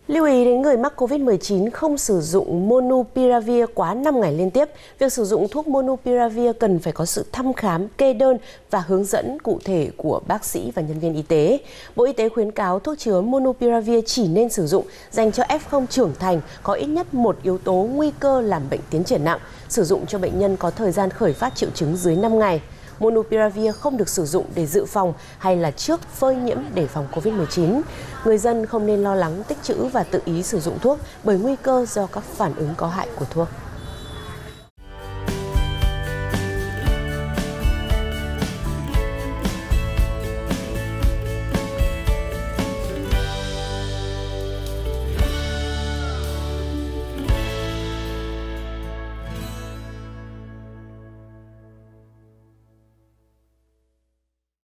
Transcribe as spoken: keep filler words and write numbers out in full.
Lưu ý đến người mắc Covid mười chín không sử dụng Monupiravir quá năm ngày liên tiếp. Việc sử dụng thuốc Monupiravir cần phải có sự thăm khám, kê đơn và hướng dẫn cụ thể của bác sĩ và nhân viên y tế. Bộ Y tế khuyến cáo thuốc chứa Monupiravir chỉ nên sử dụng dành cho ép không trưởng thành có ít nhất một yếu tố nguy cơ làm bệnh tiến triển nặng, sử dụng cho bệnh nhân có thời gian khởi phát triệu chứng dưới năm ngày. Monupiravir không được sử dụng để dự phòng hay là trước phơi nhiễm để phòng Covid mười chín. Người dân không nên lo lắng tích trữ và tự ý sử dụng thuốc bởi nguy cơ do các phản ứng có hại của thuốc.